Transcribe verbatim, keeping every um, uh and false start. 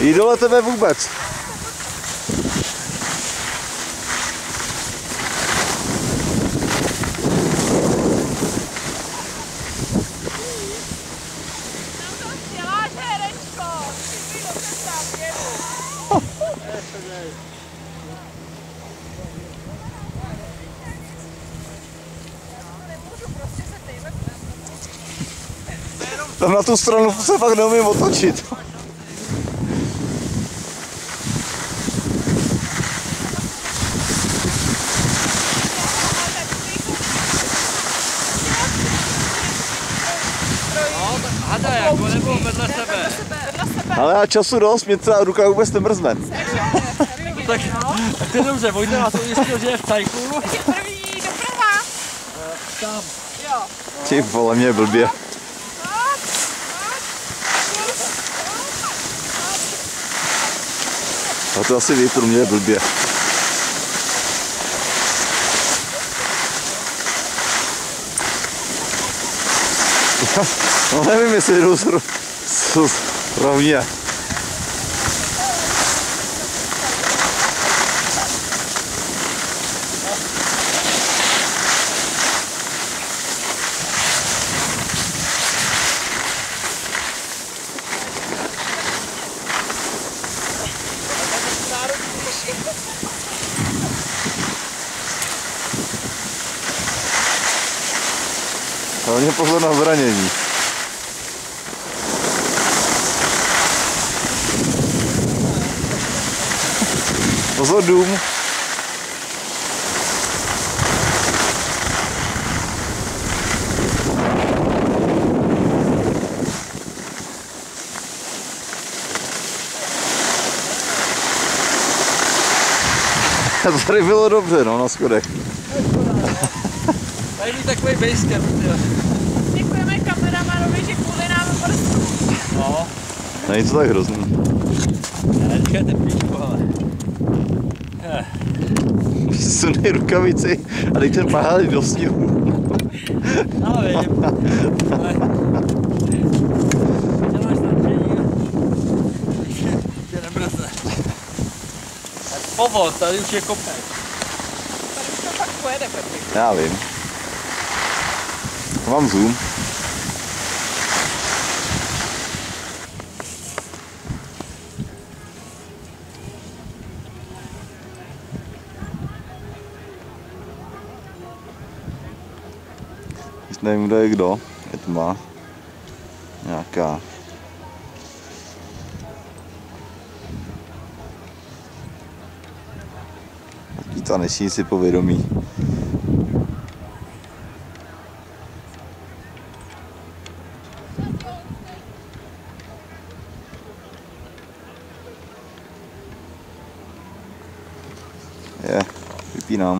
Jí dole tebe vůbec. Tam na tu stranu se fakt neumím otočit. Hada jako nebo vedle sebe. Ale já času dost, mě celá ruka vůbec nemrzne. Tak, tak to je dobře, Vojta nás ujistil, že je v cajku. První doprava. Tam. Jo. Ty vole, mě je blbě. A to asi vítru, mě je blbě. No nevím, jestli jdu rovně. Hlavně pozor na zranění. Pozor dům. Tady bylo dobře, no, na schodech. Tady byl takový basecamp. Děkujeme kameramanovi, že kvůli nám prstu. No. Není to tak hrozný. Ne, teďka je teplíčko, ale. Sunej rukavici a dej ten pahálek do sněhu. No vím. Ale... Děláš nadšení. Tě nemrzne. Povod, tady už je kopec. Tady už to fakt pojede, Petr. Já vím. Mám zoom. Teď nevím, kdo je kdo. Je tma. Nějaká. Taký tanečníci povědomí. Je, vypínám.